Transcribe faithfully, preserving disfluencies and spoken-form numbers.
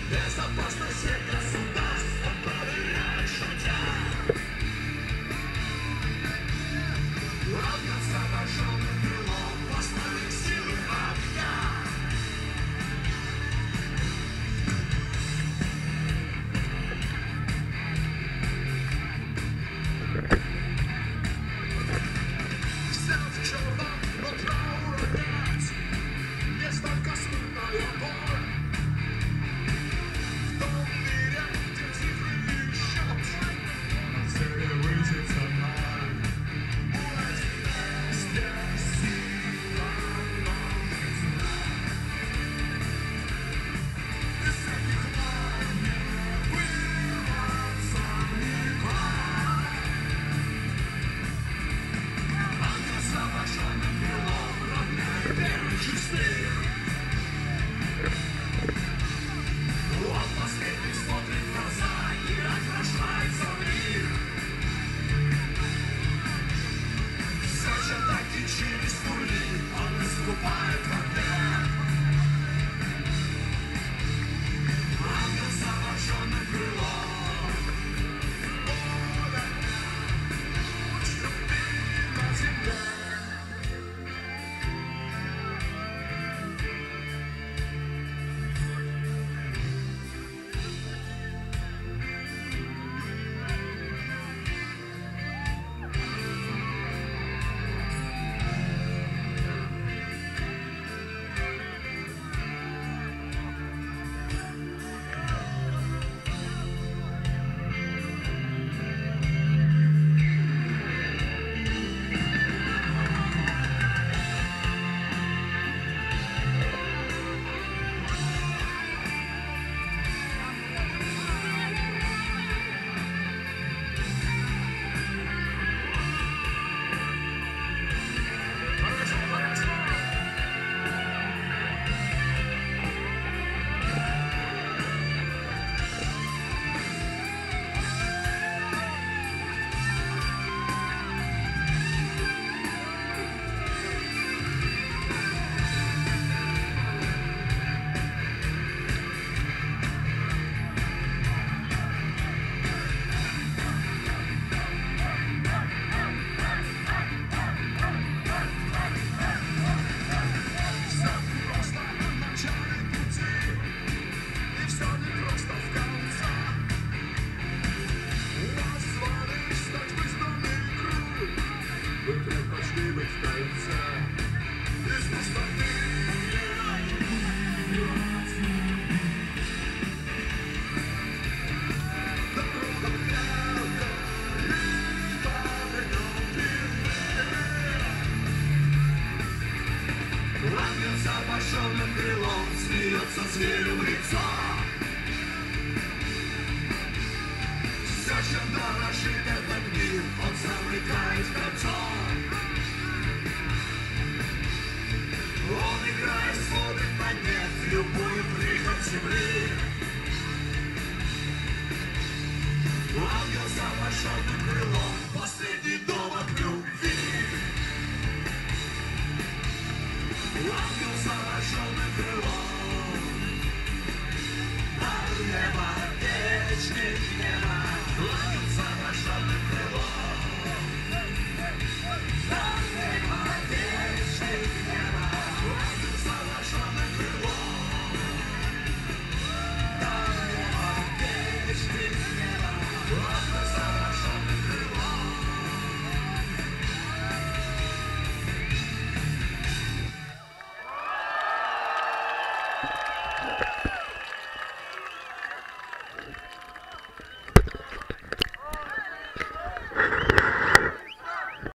Безопасность всех государств он проверяет, шутя. Ангел с обожженным крылом посланник силы огня. Все в черном, но траура нет. Не столько смутная боль. В том мире, где цифры и счет, на цели высится ноль. Здесь сила множества. Из всяких войн не вырваться никак. Ангел с обожженным крылом равняет первых шестых. Он последний смотрит в глаза и отражается в них. Все таки через пули он искупает в огне. Ангел с обожженным крылом. Воля, луч любви на земле. Ангел с обожженным крылом смеется зверю в лицо. Все, чем дорожит этот мир, он замыкает в кольцо. Он, играя, смотрит на нет любую прихоть земли. Ангел с обожженным крылом.